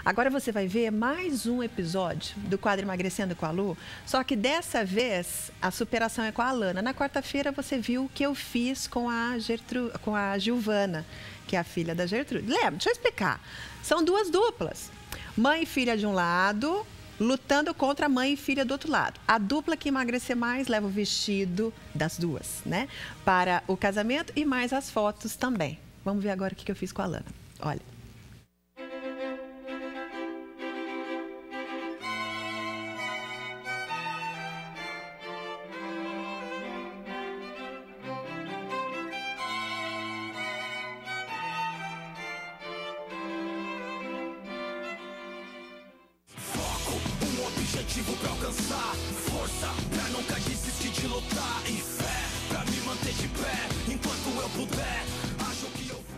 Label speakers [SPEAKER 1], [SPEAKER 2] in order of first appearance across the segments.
[SPEAKER 1] Agora você vai ver mais um episódio do quadro Emagrecendo com a Lu, só que dessa vez a superação é com a Alana. Na quarta-feira você viu o que eu fiz com a Gilvana, que é a filha da Gertrude. Lembra? Deixa eu explicar. São duas duplas. Mãe e filha de um lado, lutando contra a mãe e filha do outro lado. A dupla que emagrecer mais leva o vestido das duas, né? Para o casamento e mais as fotos também. Vamos ver agora o que eu fiz com a Alana. Olha.
[SPEAKER 2] Objetivo pra alcançar, força pra nunca desistir de lutar e fé pra me manter de pé enquanto eu puder. Acho que eu...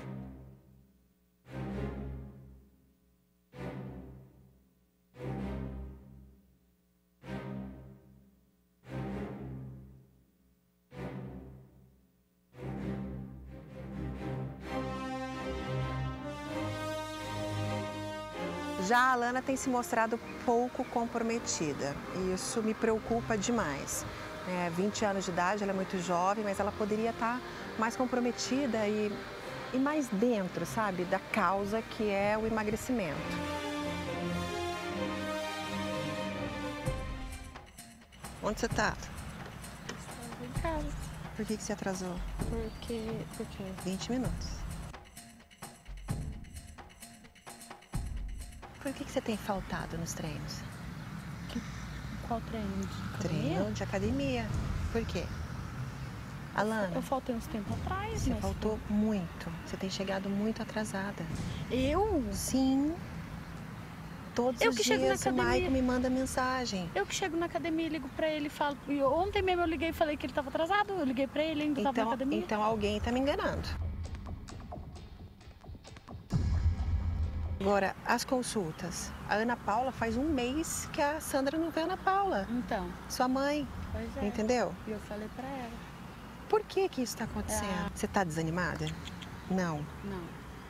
[SPEAKER 1] Já a Alana tem se mostrado pouco comprometida e isso me preocupa demais. 20 anos de idade, ela é muito jovem, mas ela poderia estar mais comprometida e mais dentro, sabe, da causa que é o emagrecimento. Onde você está?
[SPEAKER 3] Estou em casa.
[SPEAKER 1] Por que você atrasou?
[SPEAKER 3] Porque
[SPEAKER 1] 20 minutos. Por que você tem faltado nos treinos?
[SPEAKER 3] Qual treino? De
[SPEAKER 1] Treino de academia. Por quê? Alana,
[SPEAKER 3] Eu faltei uns tempos atrás.
[SPEAKER 1] você
[SPEAKER 3] mas...
[SPEAKER 1] faltou muito. Você tem chegado muito atrasada.
[SPEAKER 3] Eu?
[SPEAKER 1] Sim. Todos
[SPEAKER 3] Eu
[SPEAKER 1] os
[SPEAKER 3] que chego na
[SPEAKER 1] dias o
[SPEAKER 3] academia.
[SPEAKER 1] Maicon me manda mensagem.
[SPEAKER 3] Eu que chego na academia, ligo pra ele e falo... E ontem mesmo eu liguei e falei que ele tava atrasado. Eu liguei pra ele, ainda tava na academia.
[SPEAKER 1] Então alguém está me enganando. Agora, as consultas. A Ana Paula faz um mês que a Sandra não vê a Ana Paula.
[SPEAKER 3] Então,
[SPEAKER 1] Sua mãe.
[SPEAKER 3] pois é.
[SPEAKER 1] Entendeu?
[SPEAKER 3] E eu falei pra ela.
[SPEAKER 1] Por que isso está acontecendo? Você está desanimada? Não.
[SPEAKER 3] Não,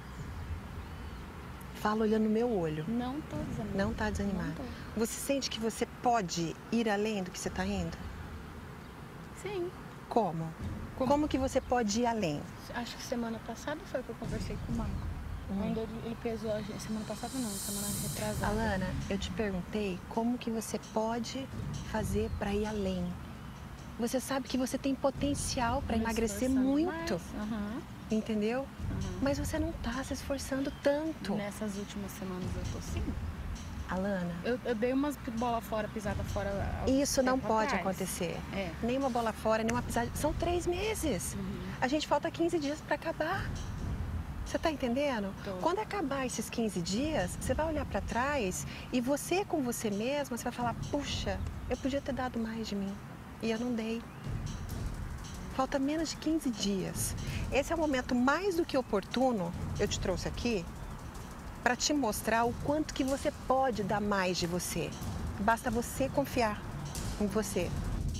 [SPEAKER 1] Fala olhando no meu olho.
[SPEAKER 3] não tô desanimada.
[SPEAKER 1] Não está desanimada.
[SPEAKER 3] Não tô.
[SPEAKER 1] Você sente que você pode ir além do que você está indo?
[SPEAKER 3] Sim.
[SPEAKER 1] Como? Como que você pode ir além?
[SPEAKER 3] Acho que semana passada foi que eu conversei com o Marco. Quando ele pesou a gente. Semana passada não, semana retrasada.
[SPEAKER 1] Alana, eu te perguntei como que você pode fazer para ir além. Você sabe que você tem potencial para
[SPEAKER 3] Me
[SPEAKER 1] emagrecer
[SPEAKER 3] esforçando
[SPEAKER 1] muito,
[SPEAKER 3] mais. Aham.
[SPEAKER 1] entendeu? Mas você não está se esforçando tanto.
[SPEAKER 3] Nessas últimas semanas eu tô sim.
[SPEAKER 1] Alana,
[SPEAKER 3] Eu dei umas bola fora, pisada fora. há
[SPEAKER 1] isso não
[SPEAKER 3] tempo
[SPEAKER 1] pode
[SPEAKER 3] atrás.
[SPEAKER 1] acontecer.
[SPEAKER 3] É.
[SPEAKER 1] Nem uma bola fora, nem uma pisada. São 3 meses. A gente falta 15 dias para acabar. Você está entendendo?
[SPEAKER 3] Tô.
[SPEAKER 1] Quando acabar esses 15 dias, você vai olhar para trás e você com você mesma, você vai falar, puxa, eu podia ter dado mais de mim e eu não dei. Falta menos de 15 dias. Esse é o momento mais do que oportuno, eu te trouxe aqui, para te mostrar o quanto que você pode dar mais de você. Basta você confiar em você.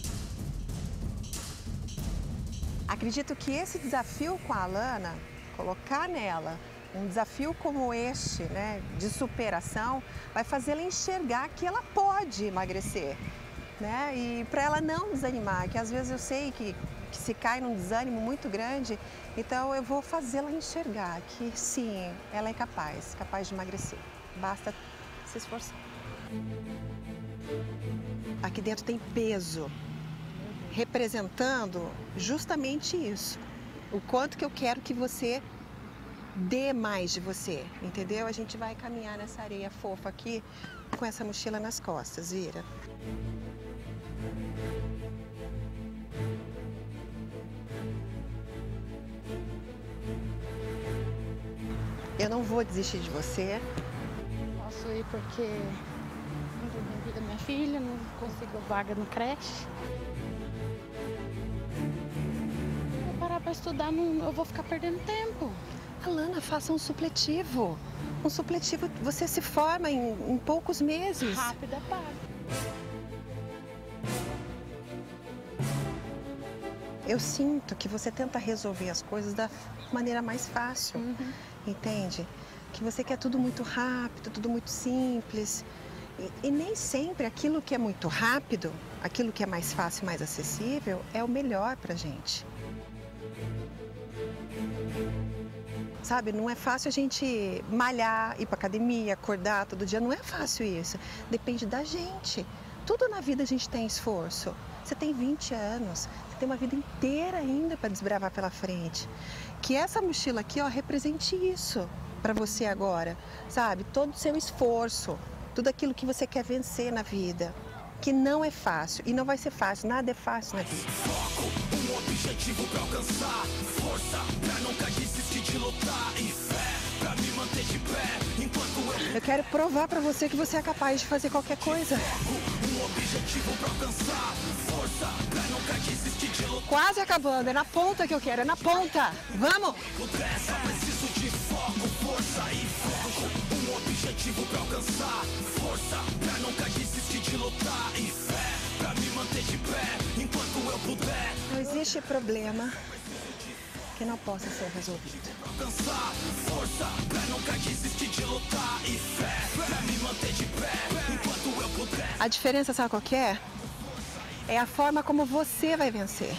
[SPEAKER 1] Acredito que esse desafio com a Alana, colocar nela um desafio como este, né, de superação, vai fazê-la enxergar que ela pode emagrecer, né? E para ela não desanimar, que às vezes eu sei que se cai num desânimo muito grande, então eu vou fazê-la enxergar que sim, ela é capaz de emagrecer. Basta se esforçar. Aqui dentro tem peso, representando justamente isso. O quanto que eu quero que você dê mais de você, entendeu? A gente vai caminhar nessa areia fofa aqui com essa mochila nas costas, vira. Eu não vou desistir de você.
[SPEAKER 3] Posso ir porque não tenho vida da minha filha, não consigo vaga no creche. Vou parar para estudar, eu vou ficar perdendo tempo.
[SPEAKER 1] Alana, faça um supletivo. Um supletivo, você se forma em poucos meses.
[SPEAKER 3] Rápido é pago.
[SPEAKER 1] Eu sinto que você tenta resolver as coisas da maneira mais fácil, entende? que você quer tudo muito rápido, tudo muito simples. E nem sempre aquilo que é muito rápido, aquilo que é mais fácil, mais acessível, é o melhor pra gente. Sabe, não é fácil a gente malhar, ir pra academia, acordar todo dia, não é fácil isso. Depende da gente. Tudo na vida a gente tem esforço. Você tem 20 anos, você tem uma vida inteira ainda para desbravar pela frente. Que essa mochila aqui, ó, represente isso para você agora, sabe? Todo o seu esforço, tudo aquilo que você quer vencer na vida. Que não é fácil e não vai ser fácil, nada é fácil na vida.
[SPEAKER 2] Foco, um objetivo pra alcançar, força pra nunca desistir de lutar e fé pra me manter de pé enquanto
[SPEAKER 1] Eu quero provar pra você que você é capaz de fazer qualquer coisa.
[SPEAKER 2] um objetivo pra alcançar, força pra nunca desistir de lutar.
[SPEAKER 1] Quase acabando, é na ponta que eu quero, é na ponta. Vamos!
[SPEAKER 2] Só preciso de foco, força e foco. Um objetivo pra alcançar, força pra nunca desistir de lutar e fé pra me manter de pé enquanto eu puder.
[SPEAKER 1] Não existe problema que não possa ser resolvido.
[SPEAKER 2] Alcançar, força pra nunca desistir de lutar e fé pra me manter de pé enquanto eu puder.
[SPEAKER 1] A diferença, sabe qual que é? É a forma como você vai vencer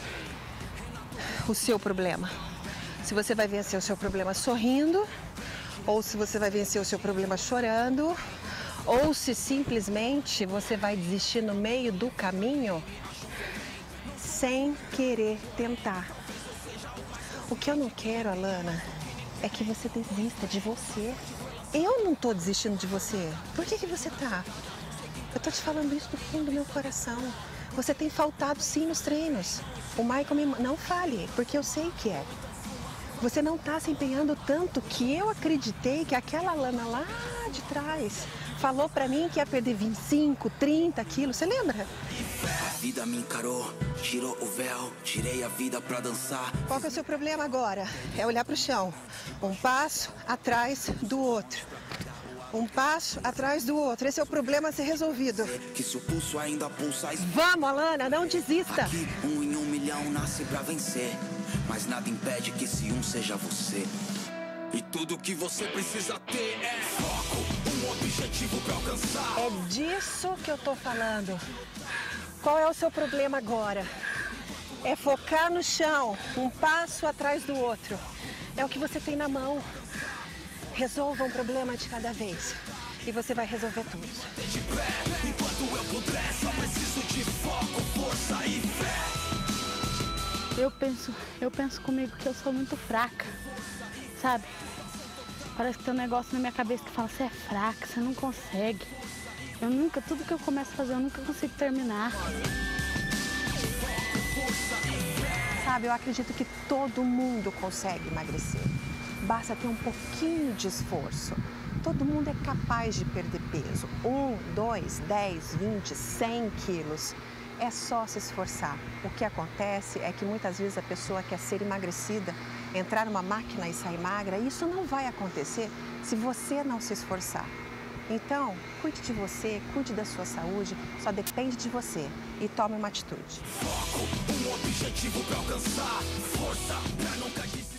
[SPEAKER 1] o seu problema. Se você vai vencer o seu problema sorrindo, ou se você vai vencer o seu problema chorando, ou se simplesmente você vai desistir no meio do caminho sem querer tentar. O que eu não quero, Alana, é que você desista de você. Eu não tô desistindo de você. Por que você tá? Eu tô te falando isso do fundo do meu coração. Você tem faltado sim nos treinos. O Michael me... Não fale, porque eu sei que é. Você não tá se empenhando tanto que eu acreditei que aquela Alana lá de trás falou pra mim que ia perder 25, 30 quilos. Você lembra?
[SPEAKER 2] A vida me encarou, tirou o véu, tirei a vida pra dançar.
[SPEAKER 1] Qual que é o seu problema agora? É olhar pro chão. Um passo atrás do outro. Um passo atrás do outro. Esse é o problema a ser resolvido.
[SPEAKER 2] Que se o pulso ainda pulsa,
[SPEAKER 1] Vamos, Alana, não desista.
[SPEAKER 2] aqui 1 em 1 milhão nasce pra vencer. Mas nada impede que esse um seja você. E tudo que você precisa ter é foco, um objetivo pra alcançar.
[SPEAKER 1] É disso que eu tô falando. Qual é o seu problema agora? É focar no chão, um passo atrás do outro. É o que você tem na mão. Resolva um problema de cada vez e você vai resolver tudo.
[SPEAKER 2] De pé, enquanto eu puder, só preciso de foco, força e fé.
[SPEAKER 3] Eu penso comigo que eu sou muito fraca, sabe? Parece que tem um negócio na minha cabeça que fala, você é fraca, você não consegue. Tudo que eu começo a fazer, eu nunca consigo terminar.
[SPEAKER 1] Sabe, eu acredito que todo mundo consegue emagrecer. Basta ter um pouquinho de esforço. Todo mundo é capaz de perder peso. 1, 2, 10, 20, 100 quilos. É só se esforçar. O que acontece é que muitas vezes a pessoa quer ser emagrecida, entrar numa máquina e sair magra. E isso não vai acontecer se você não se esforçar. Então, cuide de você, cuide da sua saúde, só depende de você. E tome uma atitude.
[SPEAKER 2] Foco, um objetivo pra alcançar, força pra nunca desistir.